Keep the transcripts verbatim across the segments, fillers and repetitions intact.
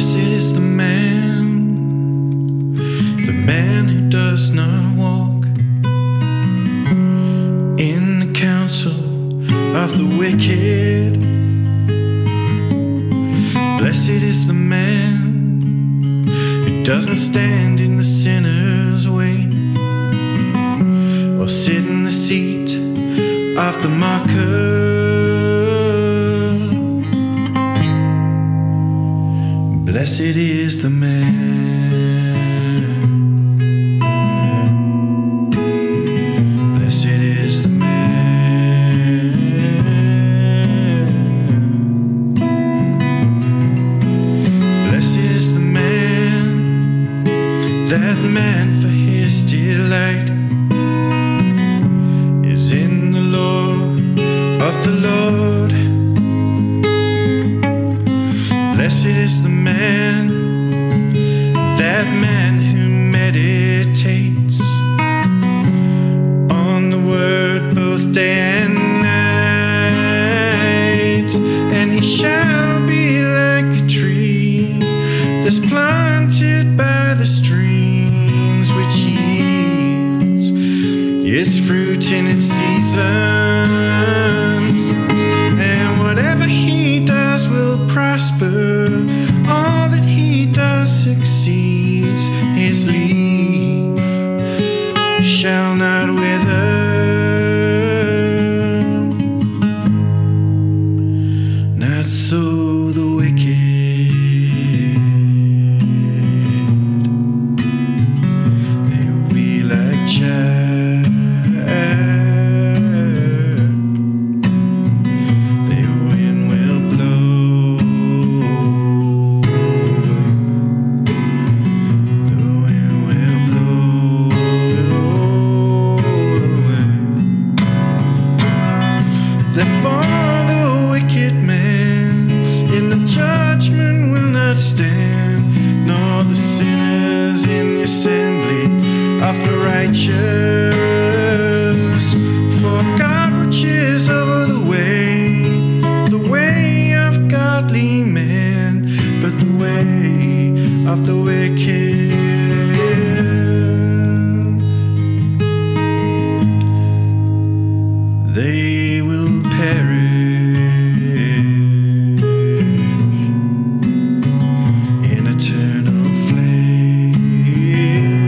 Blessed is the man, the man who does not walk in the counsel of the wicked. Blessed is the man who doesn't stand in the sinner's way, or sit in the seat of the mocker. Blessed is the man, blessed is the man, blessed is the man, that man for his delight is in the law of the Lord. Blessed is the man, that man who meditates on the word both day and night, and he shall be like a tree that's planted by the streams, which yields its fruit in its season, and whatever he does will prosper. All that he does succeeds. His leaf shall not wither. Not so the wicked, they will be like chaff. The wind will blow, the wind will blow away. Therefore the wicked man in the judgment will not stand, nor the sinners in the assembly of the righteous. For God watches over the way, the way of godly men, but the way of the wicked, they will perish in eternal flame.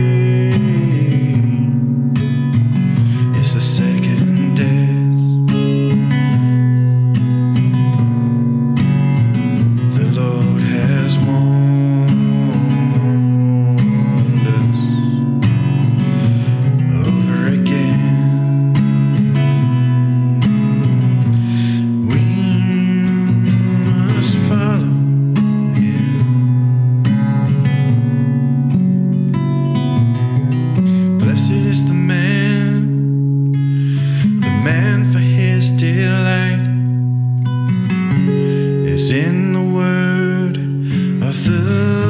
It's the second death. The Lord has warned us over again. We must follow him. Blessed is the man, the man for his delight is in the word of the